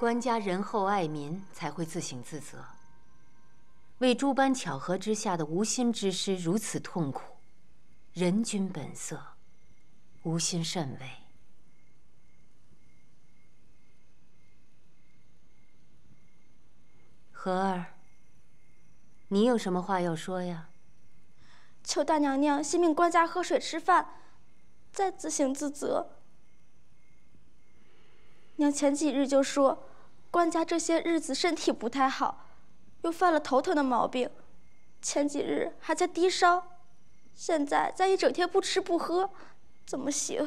官家仁厚爱民，才会自省自责。为诸般巧合之下的无心之失如此痛苦，人君本色，无心甚微。和儿，你有什么话要说呀？ 求大娘娘息命官家喝水吃饭，再自省自责。娘前几日就说，官家这些日子身体不太好，又犯了头疼的毛病，前几日还在低烧，现在再一整天不吃不喝，怎么行？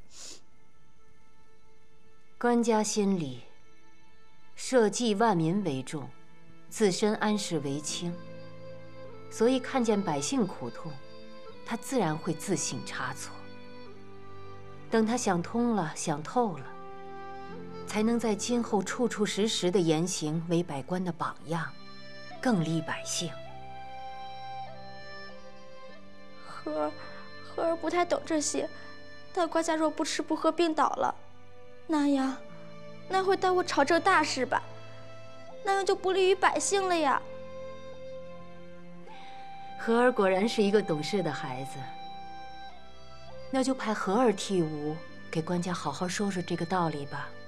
官家心里社稷万民为重，自身安适为轻，所以看见百姓苦痛，他自然会自省差错。等他想通了，想透了，才能在今后处处时时的言行为百官的榜样，更利百姓。 和儿不太懂这些，但官家若不吃不喝病倒了，那会耽误朝政大事吧？那样就不利于百姓了呀。 和儿果然是一个懂事的孩子，那就派和儿替吾给官家好好说说这个道理吧。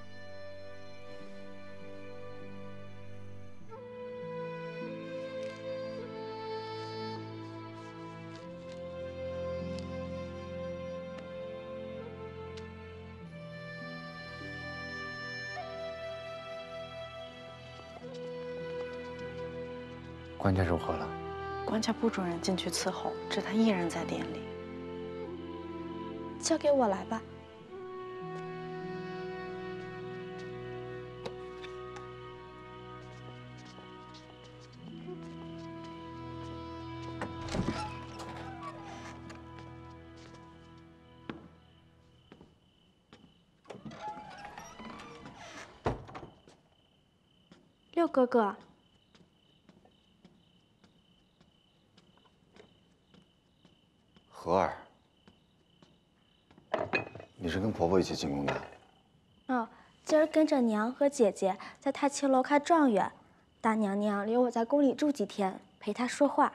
官家如何了？ 官家不准人进去伺候，只他一人在殿里。 交给我来吧。六哥哥。 和儿，你是跟婆婆一起进宫的？ 哦，今儿跟着娘和姐姐在太清楼看状元，大娘娘留我在宫里住几天，陪她说话。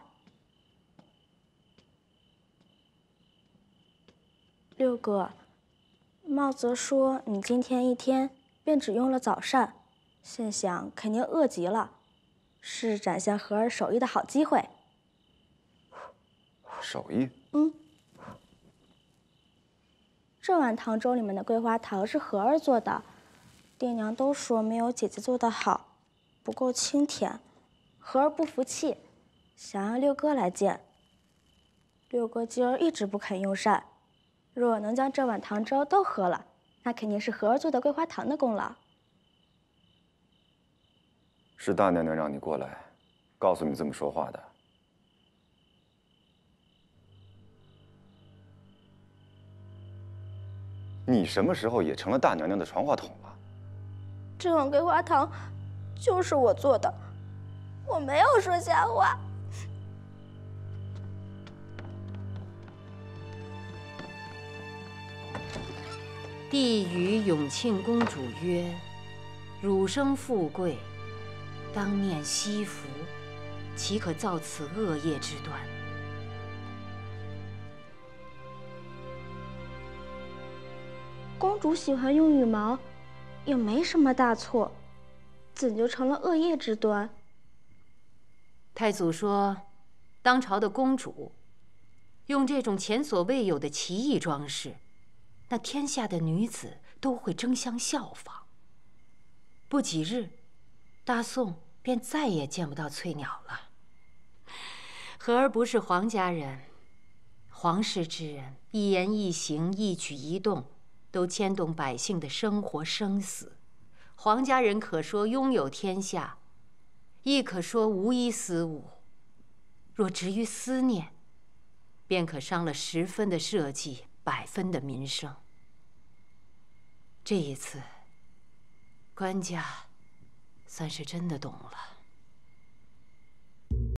六哥，茂泽说你今天一天便只用了早膳，心想肯定饿极了，是展现和儿手艺的好机会。 手艺？ 这碗糖粥里面的桂花糖是和儿做的，爹娘都说没有姐姐做的好，不够清甜。和儿不服气，想让六哥来见。六哥今儿一直不肯用膳，若能将这碗糖粥都喝了，那肯定是和儿做的桂花糖的功劳。 是大娘娘让你过来，告诉你这么说话的。你什么时候也成了大娘娘的传话筒了？ 这碗桂花糖就是我做的，我没有说瞎话。 帝与永庆公主曰：“汝生富贵，当念惜福，岂可造此恶业之端？” 公主喜欢用羽毛，也没什么大错，怎就成了恶业之端？ 太祖说，当朝的公主用这种前所未有的奇异装饰，那天下的女子都会争相效仿。不几日，大宋便再也见不到翠鸟了。和儿不是皇家人，皇室之人，一言一行、一举一动，都牵动百姓的生活生死。皇家人可说拥有天下，亦可说无一私物。若执于思念，便可伤了10分的社稷，100分的民生。这一次，官家算是真的懂了。